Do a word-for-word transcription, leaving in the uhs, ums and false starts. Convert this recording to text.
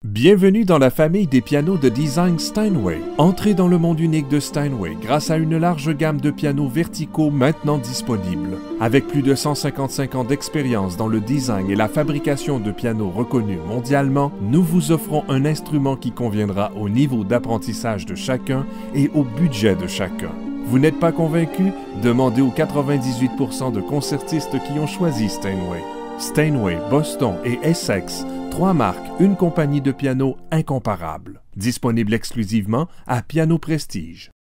Bienvenue dans la famille des pianos de design Steinway. Entrez dans le monde unique de Steinway grâce à une large gamme de pianos verticaux maintenant disponibles. Avec plus de cent cinquante-cinq ans d'expérience dans le design et la fabrication de pianos reconnus mondialement, nous vous offrons un instrument qui conviendra au niveau d'apprentissage de chacun et au budget de chacun. Vous n'êtes pas convaincu? Demandez aux quatre-vingt-dix-huit pour cent de concertistes qui ont choisi Steinway. Steinway, Boston et Essex, trois marques, une compagnie de piano incomparable. Disponible exclusivement à Piano Prestige.